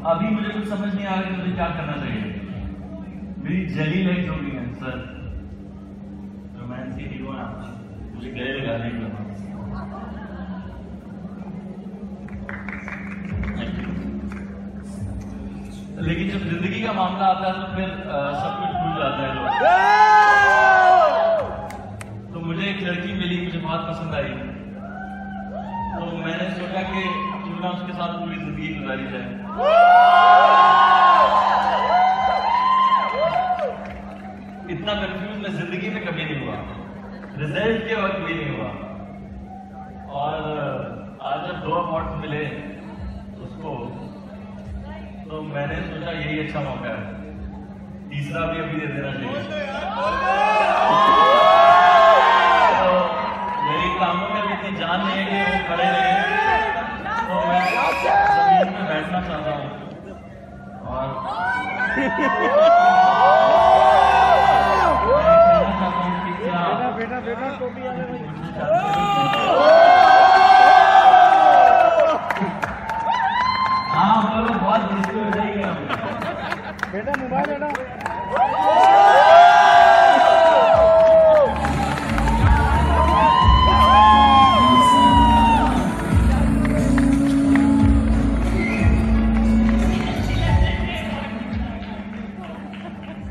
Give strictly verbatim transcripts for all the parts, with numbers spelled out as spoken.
अभी मुझे कुछ समझ नहीं आ रहा कि मुझे क्या करना चाहिए। मेरी जली लाइफ हो गई है सर। रोमांस की हीरो ना, मुझे गले लगा नहीं करना। लेकिन जब जिंदगी का मामला आता है तो फिर सब कुछ भूल जाता है लोग। तो मुझे एक लड़की मिली, मुझे बहुत पसंद आई, तो मैंने सोचा कि क्यों ना उसके साथ पूरी जिंदगी गुजारी जाए। इतना कंफ्यूज मैं जिंदगी में कभी नहीं हुआ, रिजल्ट के वक्त भी नहीं हुआ। और आज जब दो अवार्ड मिले उसको, तो मैंने सोचा यही अच्छा मौका है, तीसरा भी अभी दे देना चाहिए। तो मेरी कामों में इतनी जान नहीं है कि वो खड़े रहे, तो मैं जमीन में बैठना चाहता हूँ और बेटा बेटा टोपी वाले हाँ बोलो, बहुत मुश्किल हो जाएगी बेटा। मोबाइल बेटा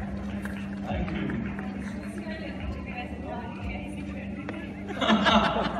थैंक यू।